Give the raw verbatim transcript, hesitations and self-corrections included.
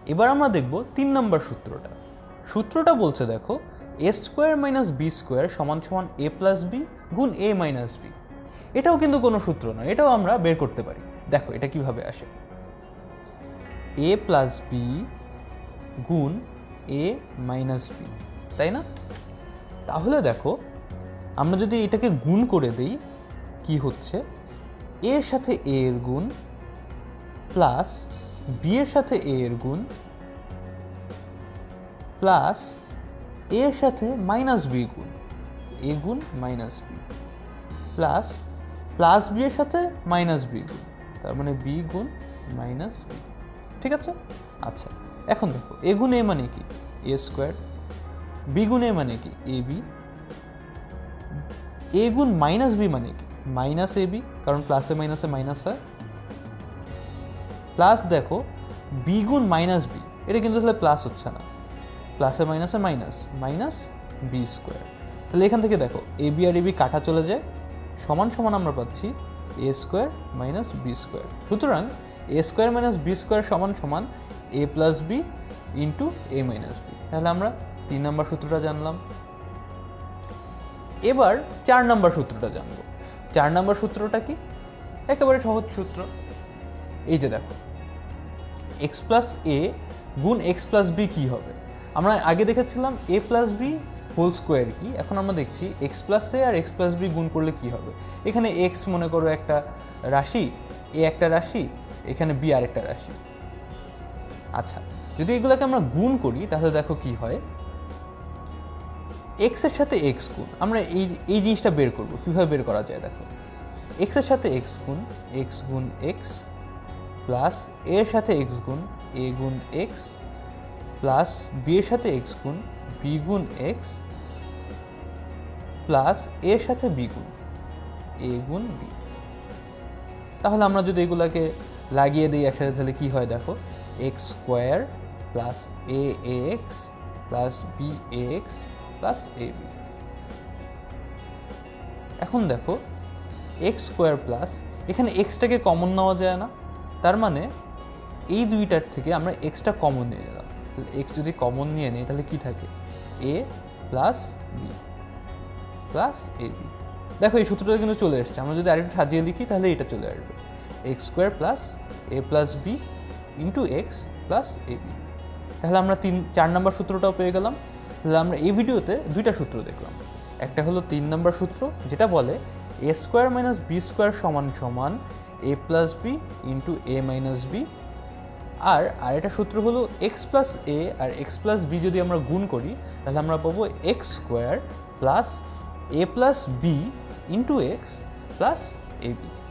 এবার আমরা দেখব তিন নম্বর সূত্রটা। সূত্রটা বলছে দেখো A square minus B square সমান সমান এ প্লাস বি গুণ এ মাইনাস বি। এটাও কিন্তু কোনো সূত্র নয়, এটাও আমরা বের করতে পারি। দেখো এটা কিভাবে আসে, এ প্লাস বি গুণ এ মাইনাস বি, তাই না? তাহলে দেখো আমরা যদি এটাকে গুণ করে দিই কি হচ্ছে, এর সাথে এ এর গুণ প্লাস বি এর সাথে এ এর গুণ প্লাস এর সাথে মাইনাস বি গুণ, এ গুণ minus B plus plus B এর সাথে মাইনাস বি গুণ, তার মানে বি গুণ মাইনাস বি। ঠিক আছে? আচ্ছা এখন দেখো এ গুণ এ মানে কি এ স্কোয়ার, বি গুণ এ মানে কি এ বি, এ গুণ মাইনাস বি মানে কি মাইনাস এ বি, কারণ প্লাসে মাইনাসে মাইনাস হয়, প্লাস দেখো বি গুণ মাইনাস বি, এটা কিন্তু তাহলে প্লাস হচ্ছে না, প্লাসে মাইনাসে মাইনাস মাইনাস বি স্কোয়ার। তাহলে এখান থেকে দেখো A B R A B কাটা চলে যায়, সমান সমান আমরা পাচ্ছি A square minus B square. সুতরাং A square minus B square সমান সমান A plus B into A minus B. তাহলে আমরা তিন নম্বর সূত্রটা জানলাম। এবার চার নম্বর সূত্রটা জানবো। চার নম্বর সূত্রটা কি? একেবারে সহজ সূত্র। এই যে দেখো এক্স প্লাস এ গুণ এক্স প্লাস বি কী হবে? আমরা আগে দেখেছিলাম A plus B whole square কি, এখন আমরা দেখছি এক্স প্লাস এ আর এক্স প্লাস বি গুণ করলে কী হবে। এখানে এক্স মনে করো একটা রাশি, এ একটা রাশি, এখানে বি আর একটা রাশি। আচ্ছা যদি এগুলোকে আমরা গুণ করি তাহলে দেখো কি হয়, এক্সের সাথে এক্স গুণ, আমরা এই এই জিনিসটা বের করবো। কীভাবে বের করা যায় দেখো, এক্সের সাথে এক্স গুণ এক্স গুণ এক্স প্লাস এর সাথে এক্স গুণ এ গুণ এক্স প্লাস বি এর সাথে এক্স গুণ বি গুণ এক্স প্লাস এর সাথে বি গুণ এ গুণ বি। তাহলে আমরা যদি এগুলাকে লাগিয়ে দিই একসাথে তাহলে কি হয় দেখো, X square plus A X plus B X plus A B. এখন দেখো এক্স স্কোয়ার প্লাস, এখানে এক্সটাকে কমন নেওয়া যায় না, তার মানে এই দুইটার থেকে আমরা এক্সটা কমন নিয়ে নিলাম। তাহলে এক্স যদি কমন নিয়ে নিই তাহলে কি থাকে, A plus B plus A B. দেখো এই সূত্রটা কিন্তু চলে এসছে, আমরা যদি আরেকটু সাজিয়ে লিখি তাহলে এটা চলে আসবে, X square plus A plus B into X plus A B. তাহলে আমরা তিন চার নম্বর সূত্রটাও পেয়ে গেলাম। তাহলে আমরা এই ভিডিওতে দুইটা সূত্র দেখলাম, একটা হলো তিন নম্বর সূত্র যেটা বলে A square minus B square সমান সমান A plus B into A minus B, আর আরেকটা সূত্র হলো এক্স প্লাস এ আর এক্স প্লাস বি যদি আমরা গুণ করি তাহলে আমরা পাবো X square plus A plus B into X plus A B.